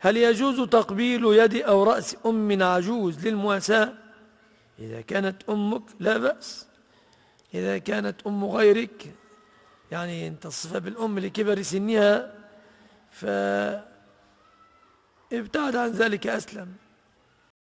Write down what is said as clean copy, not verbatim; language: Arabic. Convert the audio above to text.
هل يجوز تقبيل يد أو رأس أم عجوز للمواساة؟ إذا كانت أمك لا بأس. إذا كانت أم غيرك، يعني أن تصف بالأم لكبر سنها، فابتعد عن ذلك أسلم.